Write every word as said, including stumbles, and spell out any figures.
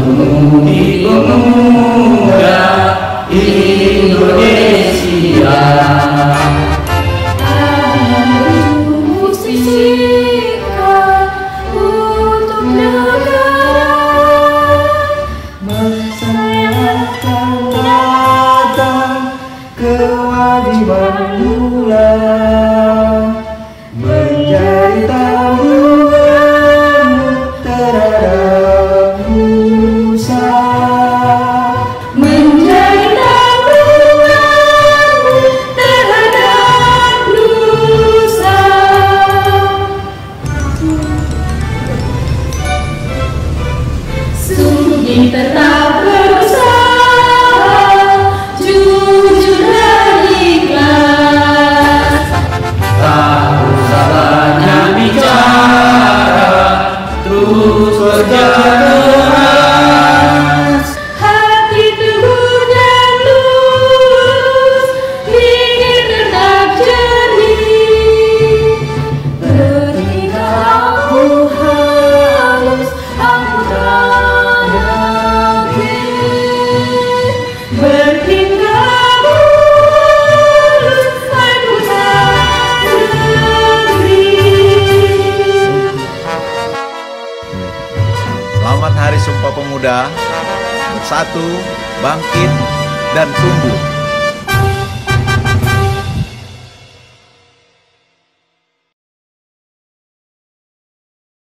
Bumi Pemuda Indonesia. Kewajiban mula menjadi tanggunganmu terhadap Nusa, Menjadi tanggunganmu terhadap Nusa. Sungguh tetap berusaha, jujur dan ikhlas. Tak usah banyak bicara, terus berjalan keras. Hati teguh dan lurus, pikir tetap jernih. Bertingkah laku halus, amutan yakin. Bertingkah mulus, amutan negeri. Selamat Hari Sumpah Pemuda. Bersatu, bangkit, dan tumbuh.